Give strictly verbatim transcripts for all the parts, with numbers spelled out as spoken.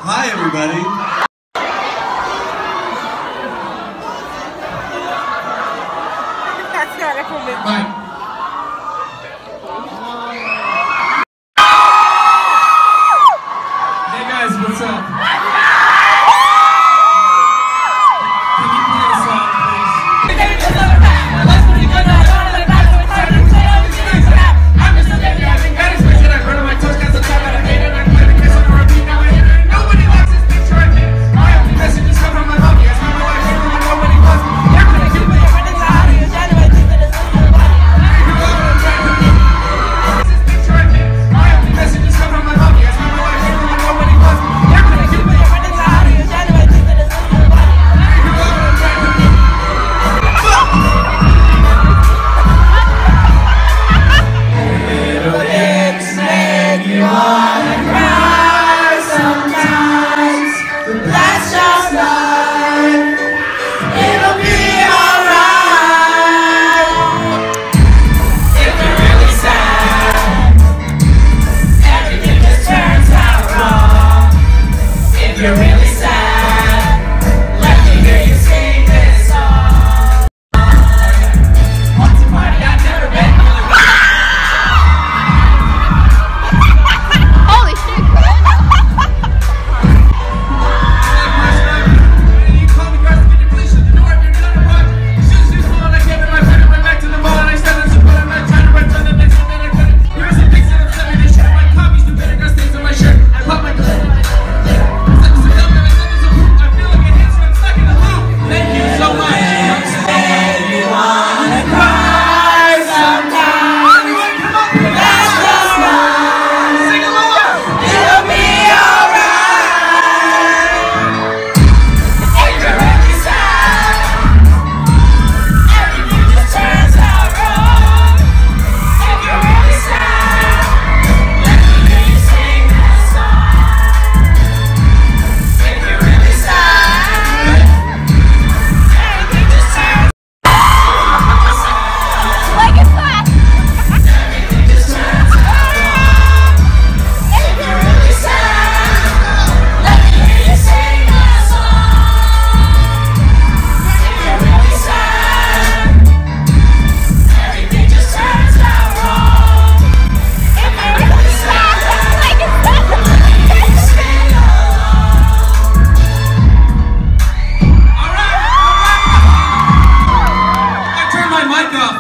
Hi, everybody. That's not a commitment. Bye. Hey guys, what's up? Can you play a song, please? I'm just a baby, I've been getting twisted. I burn on my toes, got some time out of hate, and I play the kiss on the repeat. Now I hear it. Nobody wants this picture I did. I have the messages come from my homie. I spent my life here when nobody was. They're gonna keep me up in the out of your channel. I think that it's a little body. This picture I did. I have the messages come from my homie. I spent my life here when nobody was. They're gonna keep me up in the out of your channel. I think that it's a little body. Little things make you wanna cry sometimes, but that's just life. It'll be alright. If you're really sad, everything just turns out wrong. If you're really sad, let me hear you sing this song. Once a party I've never been. Holy shit! You call me girls to get your police shut the door if you're not a watch. Shoes is full and I gave it my friend and went back to the mall and I said it's a but I'm not trying to run to the next one that I couldn't. Here's the things that upset me, they shit my copies, the better girl stains on my shirt. I pop my clip. Suck is a dumb and I said it's a hoop. I feel like it hits when I'm stuck in a loop. Thank you so much. You wanna cry sometimes. Everyone come on. That's just life. Sing along. It'll be alright. If you're really sad, everything just turns out wrong. If you're really sad, let me hear you sing that song. If you're really sad, everything just turns. Like it's flat. Everything just turns out wrong. If you're really sad, let me hear you sing that song. If you're really sad, everything just turns out wrong. If you're really sad, like it's flat. Let me hear you sing along. All right. I turned my mic off.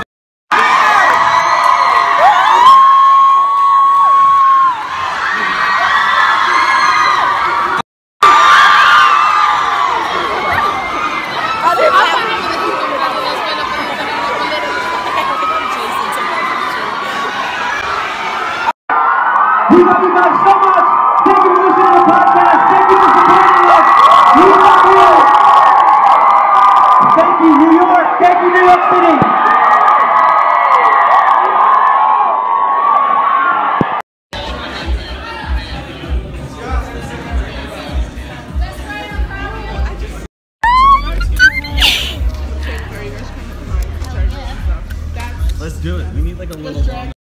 We love you guys so much. Thank you for listening to the podcast. Thank you for supporting us. We love you. Thank you, New York. Thank you, New York City. Let's do it. We need like a little long.